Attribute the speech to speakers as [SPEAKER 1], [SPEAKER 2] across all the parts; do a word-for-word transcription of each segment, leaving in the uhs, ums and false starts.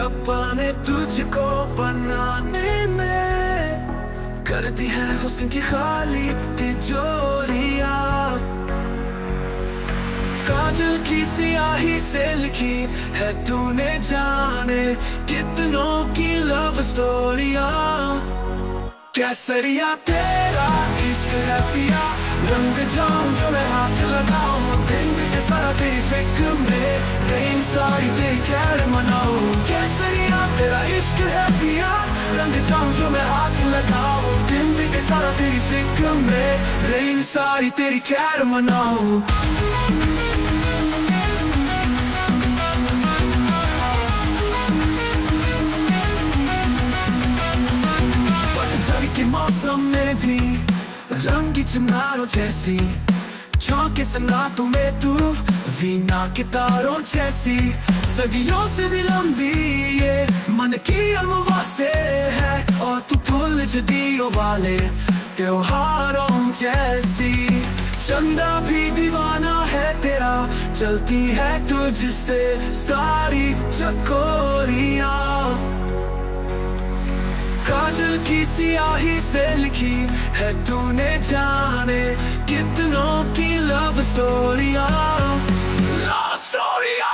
[SPEAKER 1] अपने तुझको बनाने में करती है हुस्न की खाली तिजोरियां। काजल की सियाही से लिखी है तूने जाने कितनों की लव स्टोरियां। कैसरिया तेरा इश्क है पिया, रंग जाऊं जो मैं हाथ लगाऊं, दिन के सारा तेरी फिक्र में रेन सारी तेरी खैर मनाऊं। कैसरिया तेरा इश्क है पिया, रंग जाऊं जो मैं हाथ लगाऊं, दिन के सारा तेरी फिक्र में रेन सारी तेरी खैर मनाऊं। के मौसम में भी रंगी चिनारों जैसी चौके सन्नाटों में तू वीणा के तारों जैसी। सदियों से भी लंबी ये मन की अमवा से है, और तू फूल जदियों वाले त्योहारों जैसी। चंदा भी दीवाना है तेरा, चलती है तुझसे सारी चकोरियां। काजल की सियाही से लिखी है तूने जाने कितनों की लव स्टोरियां। लव स्टोरियां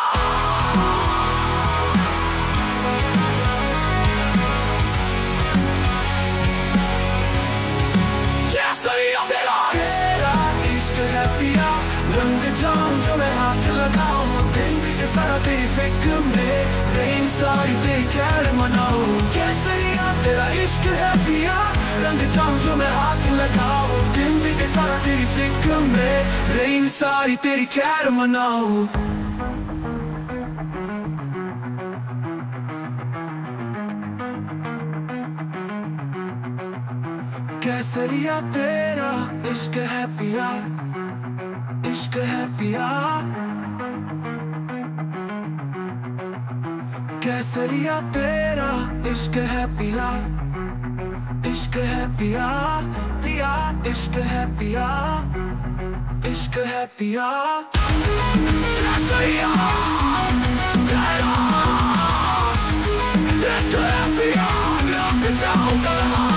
[SPEAKER 1] कैसरिया तेरा तेरा इश्क है पिया, रंग जाऊं जो मैं हाथ लगाऊं, दिन के सारा तेरी फिक्र में रेन सारी तेरी खैर मनाऊं। कैसरिया तेरा इश्क है पिया, रंग जाऊं जो मैं हाथ लगाऊं, दिन के सारा तेरी फिक्र में रेन सारी तेरी खैर मनाऊं। कैसरिया तेरा इश्क है पिया, इश्क है पिया। कैसरिया तेरा इश्क है पिया, इश्क है पिया, पिया इश्क है पिया, इश्क है पिया। कैसरिया तेरा इश्क है पिया, रंग जाऊं जो मैं